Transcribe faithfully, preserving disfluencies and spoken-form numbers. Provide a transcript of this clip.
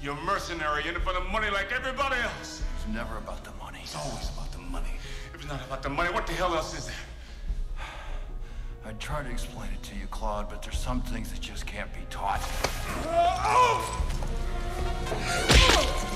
You're a mercenary. You're in it for the money like everybody else. It's never about the money. It's always about the money. If it's not about the money, what the hell else is there? I'd try to explain it to you, Claude, but there's some things that just can't be taught. Oh!